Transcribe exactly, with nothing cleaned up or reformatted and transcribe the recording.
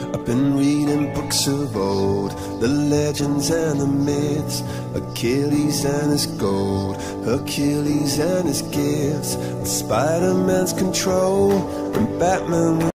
I've been reading books of old, the legends and the myths, Achilles and his gold, Hercules and his gifts, Spider-Man's control, and Batman